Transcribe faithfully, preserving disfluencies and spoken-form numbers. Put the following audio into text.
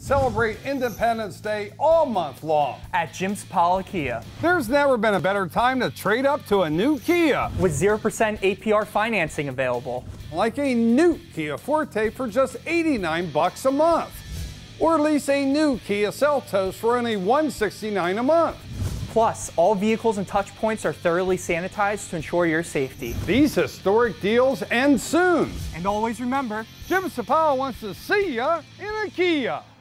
Celebrate Independence Day all month long at Jim Sipala Kia. There's never been a better time to trade up to a new Kia with zero percent A P R financing available. Like a new Kia Forte for just eighty-nine bucks a month. Or lease a new Kia Seltos for only one hundred sixty-nine dollars a month. Plus, all vehicles and touch points are thoroughly sanitized to ensure your safety. These historic deals end soon. And always remember, Jim Sipala wants to see ya in a Kia.